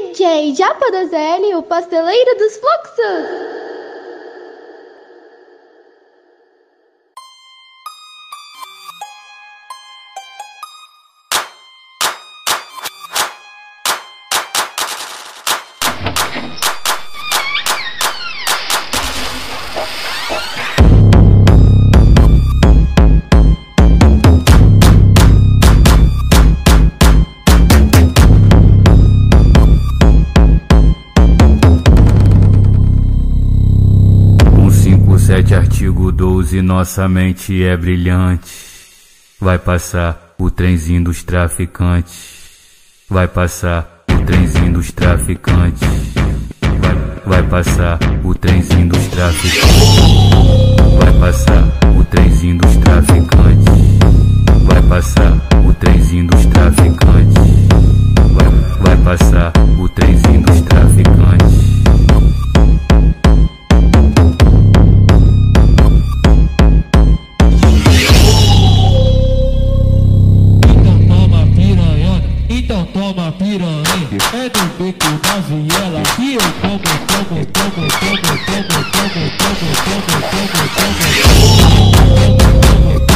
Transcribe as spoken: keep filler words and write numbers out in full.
D J Japa da Zeli, o pasteleiro dos fluxos. Sete artigo doze, nossa mente é brilhante. Vai passar o trenzinho dos traficantes. Vai passar o trenzinho dos traficantes. Vai, vai passar o trenzinho dos traficantes. Vai passar o trenzinho dos traficantes. Vai passar o trenzinho dos traficantes. Vai, vai passar o trenzinho dos traficantes. Então toma piranha, é do beco da viela que eu como, como, como, como, como, como, como, como, como, como, como, como, como, como, como, como,